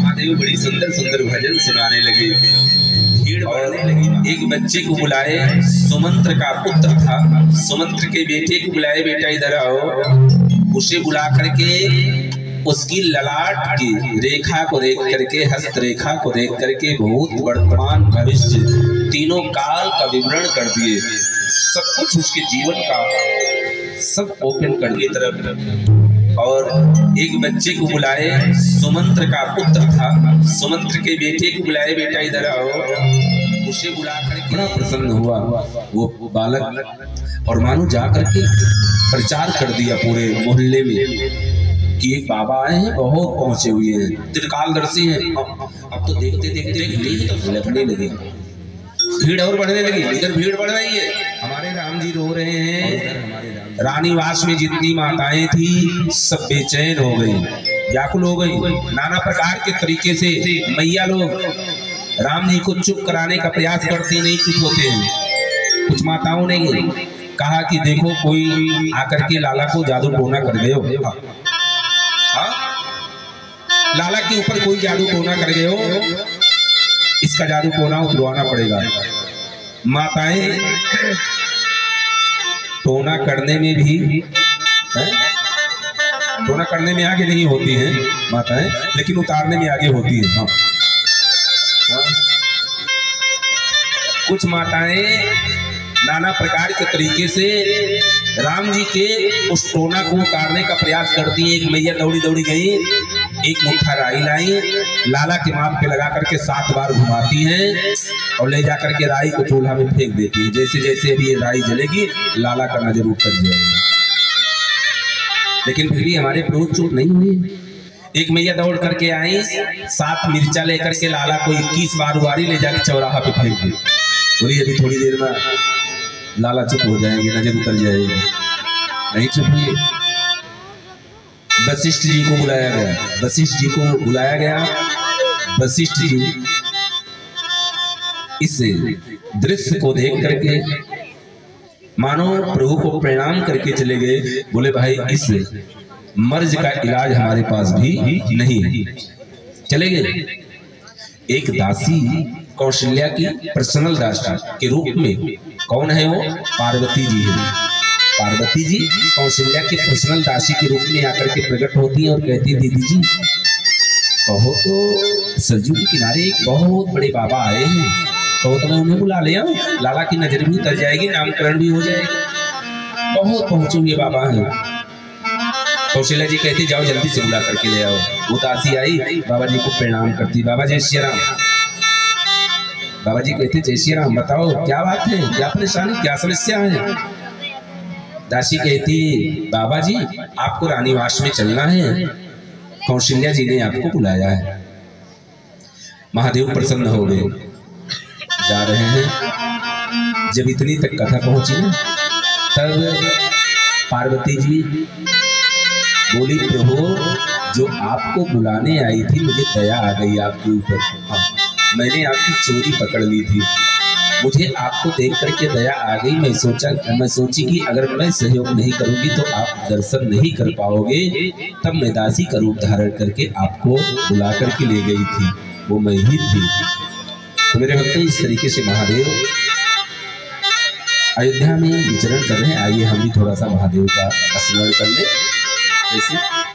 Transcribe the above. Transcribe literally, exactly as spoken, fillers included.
महादेव बड़ी सुंदर सुंदर भजन सुनाने लगे। भीड़ बढ़ने लगी। एक बच्चे को बुलाए, सुमंत्र का पुत्र था। सुमंत्र के बेटे को बुलाए, बेटा इधर आओ। उसे बुला करके उसकी ललाट की रेखा को देख करके, हस्त रेखा को देख करके भूत वर्तमान भविष्य तीनों काल का विवरण कर दिए। सब कुछ उसके जीवन का सब ओपन कर दिए तरफ। और एक बच्चे को बुलाए, सुमंत्र का पुत्र था। सुमंत्र के बेटे को बुलाए, बेटा इधर आओ। उसे बुला करके बड़ा प्रसन्न हुआ वो बालक, और मानो जा करके प्रचार कर दिया पूरे मोहल्ले में कि एक बाबा आए हैं, बहुत पहुंचे हुए हैं, त्रिकालदर्शी हैं। अब तो देखते देखते भीड़ तो लड़ने लगी, भीड़ और बढ़ने लगी। इधर भीड़ बढ़ रही है, हमारे राम जी रो रहे हैं। रानीवास में जितनी माताएं थी सब बेचैन हो गई, व्याकुल हो गई। नाना प्रकार के तरीके से मैया लोग राम जी को चुप कराने का प्रयास करती, नहीं चुप होते हैं। कुछ माताओं ने कहा कि देखो कोई आकर के लाला को जादू टोना कर गए हो, लाला के ऊपर कोई जादू टोना कर गए हो, इसका जादू टोना उतरवाना पड़ेगा। माताएं टोना करने में भी है? टोना करने में आगे नहीं होती हैं माताएं, लेकिन उतारने में आगे होती हैं। हाँ। हाँ। कुछ माताएं नाना प्रकार के तरीके से राम जी के उस टोना को उतारने का प्रयास करती है। एक मैया दौड़ी दौड़ी गई, एक मुट्ठा राई लाई, लाला के माथ पे लगा करके सात बार घुमाती हैं और ले जाकर के राई को चूल्हा में फेंक देती है। जैसे जैसे अभी ये राई जलेगी, लाला का नजर ऊपर जाएगा। लेकिन फिर भी हमारे प्रभु चुप नहीं हुए। एक मैया दौड़ करके आई, सात मिर्चा लेकर के लाला को इक्कीस बार उबारी, ले जाकर चौराहा पे फेंक दी। बोली अभी थोड़ी देर में लाला चुप हो जाएंगे, नजर उतर जाएगी। नहीं चुप हुए। वशिष्ठ जी को बुलाया गया, वशिष्ठ जी को बुलाया गया। वशिष्ठ जी इस दृश्य को देख करके मानो प्रभु को प्रणाम करके चले गए। बोले भाई इस मर्ज का इलाज हमारे पास भी नहीं है, चले गए। एक दासी कौशल्या की पर्सनल दासी के रूप में, कौन है वो? पार्वती जी है। पार्वती जी कौशल्या के पर्सनल दासी के रूप में आकर के प्रकट होती है और कहती है दीदी जी कहो तो सरजू के किनारे एक बहुत बड़े बाबा आए हैं, कहो तो मैं उन्हें बुला ले आऊं, लाला की नजर भी उतर जाएगी, नामकरण भी हो जाएगा। बहुत पहुंचे हुए बाबा हैं। कौशल्या जी कहती जाओ जल्दी से बुला करके ले आओ। वो दासी आई, बाबा जी को प्रणाम करती, बाबा जय श्री राम। बाबा जी कहते जय श्री राम, बताओ क्या बात है, क्या परेशानी, क्या समस्या है? दासी कहती बाबा जी आपको रानीवास में चलना है, कौशल्या जी ने आपको बुलाया है। महादेव प्रसन्न हो गए, जा रहे हैं। जब इतनी तक कथा पहुंची ना, तब पार्वती जी बोली प्रभु जो आपको बुलाने आई थी, मुझे दया आ गई आपके ऊपर। हाँ, मैंने आपकी चोरी पकड़ ली थी, मुझे आपको देख करके दया आ गई। मैं सोचा मैं सोची कि अगर मैं सहयोग नहीं करूंगी तो आप दर्शन नहीं कर पाओगे। तब मैं दासी का रूप धारण करके आपको बुला करके ले गई थी, वो मैं ही थी। तो मेरे भक्तों इस तरीके से महादेव अयोध्या में विचरण कर रहे हैं। आइए हम भी थोड़ा सा महादेव का स्मरण कर ले। जैसे